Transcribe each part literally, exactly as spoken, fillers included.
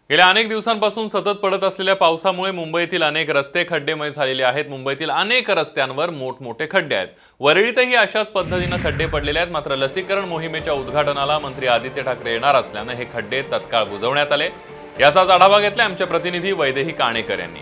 गेल्या अनेक दिवसांपासून सतत पडत असलेल्या पावसामुळे मुंबईतील अनेक रस्ते खड्डेमय झालेले आहेत। मुंबईतील अनेक रस्त्यांवर मोठमोठे खड्डे आहेत। वरळीतही अशाच पद्धतीने खड्डे पडलेले आहेत। मात्र लसीकरण मोहिमेच्या उद्घाटनाला मंत्री आदित्य ठाकरे येणार असल्याने हे खड्डे तत्काळ बुजवण्यात आले। याचाच आढावा घेतला आमच्या प्रतिनिधी वैदेही काणेकर यांनी।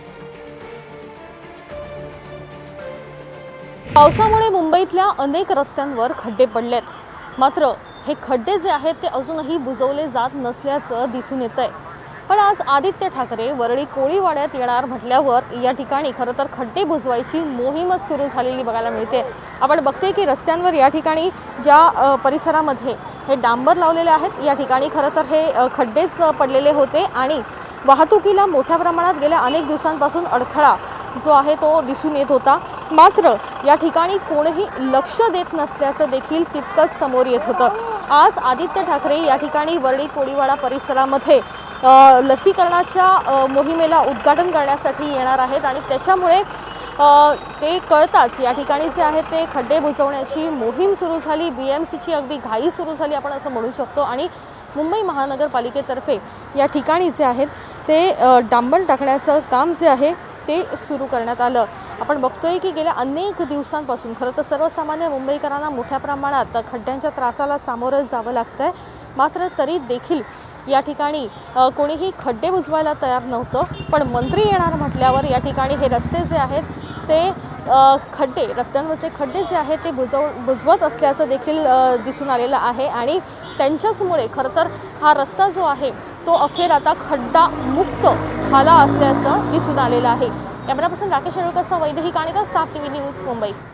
पावसामुळे मुंबईतल्या अनेक रस्त्यांवर खड्डे पडलेत। मात्र हे खड्डे जे आहेत ते अजूनही बुजवले जात नसल्याचं दिसून येतंय। पण आज आदित्य ठाकरे वरळी कोळीवाड्यात येणार म्हटल्यावर या ठिकाणी खरं तर खड्डे बुजवायची मोहीमच सुरू झालेली बघायला मिळते। आपण बघतोय की रस्त्यांवर या ठिकाणी ज्या परिसरामध्ये हे डांबर लावलेले आहेत या ठिकाणी खरं तर हे खड्डेच पडलेले होते आणि वाहतुकीला मोठ्या प्रमाणात गेल्या अनेक दिवसांपासून अडथळा जो आहे तो दिसून येत होता। मात्र या ठिकाणी कोणीही लक्ष देत नसल्याचं देखील तितकंच समोर येत होतं। आज आदित्य ठाकरे या ठिकाणी वरळी कोळीवाडा परिसरामध्ये लसीकरणाच्या मोहिमेला उद्घाटन करण्यासाठी येणार आहेत आणि त्याच्यामुळे ते कळताच या ठिकाणी जे आहे ते खड्डे बुजवण्याची मोहीम सुरू झाली। बीएमसीची अगदी घाई सुरू झाली आपण असं म्हणू शकतो आणि मुंबई महानगरपालिकेतर्फे या ठिकाणी जे आहेत ते डांबर टाकण्याचं काम जे आहे ते सुरू करण्यात आलं। आपण बघतोय की गेल्या अनेक दिवसांपासून खरं तर सर्वसामान्य मुंबईकरांना मोठ्या प्रमाणात खड्ड्यांच्या त्रासाला सामोरं जावं लागतंय। मात्र तरी देखील या ठिकाणी कोणीही खड्डे बुजवायला तयार नव्हतं। पण मंत्री येणार म्हटल्यावर या ठिकाणी हे रस्ते जे आहेत ते खड्डे रस्त्यांवरचे खड्डे जे आहेत ते बुजव बुजवत असल्याचं देखील दिसून आलेलं आहे आणि त्यांच्याचमुळे खरं तर हा रस्ता जो आहे तो अखेर आता खड्डा मुक्त झाला असल्याचं दिसून आलेलं आहे। कॅमेरापर्सन राकेश शेळकेसह वैदेही काणेकर, साम टीव्ही न्यूज, मुंबई।